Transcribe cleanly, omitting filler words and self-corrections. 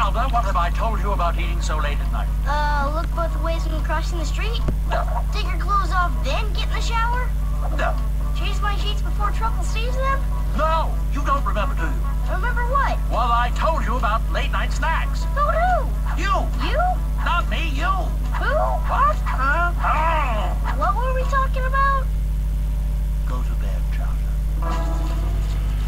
Chowder, what have I told you about eating so late at night? Look both ways when crossing the street? No. Take your clothes off, then get in the shower? No. Change my sheets before trouble sees them? No. You don't remember, do you? Remember what? Well, I told you about late night snacks. Told who? You. You? Not me, you. Who? What?